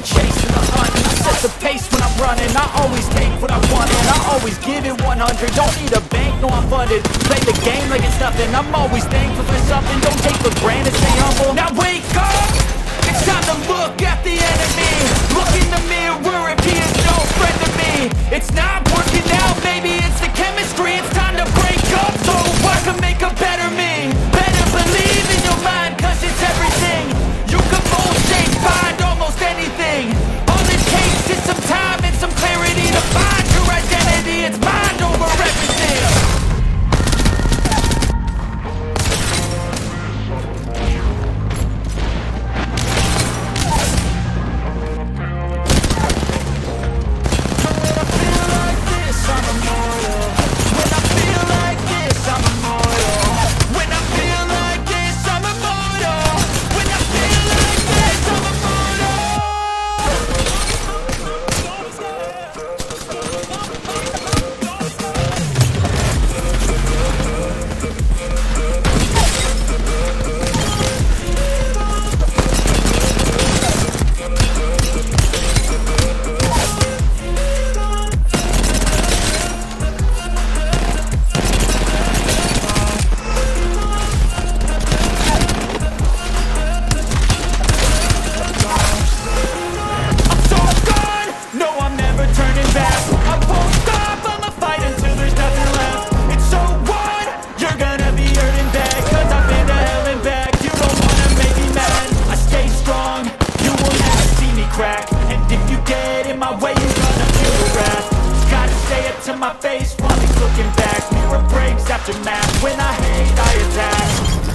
chasing the hunt. I set the pace when I'm running, I always take what I want, and I always give it 100. Don't need a bank, no I'm funded. Play the game like it's nothing, I'm always thankful for something. Don't take for granted, stay humble. Now wake up, it's time to look at the enemy. Look in the mirror if he is no friend to me. It's not working out, maybe it's the chemistry. It's time to break up so I can make a better me. Better believe in your mind, cause it's everything. You can mold, shape, find almost anything. All it takes is some time and some clarity to find your identity. It's mind over everything. My face while he's looking back. Mirror breaks after math. When I hate, I attack.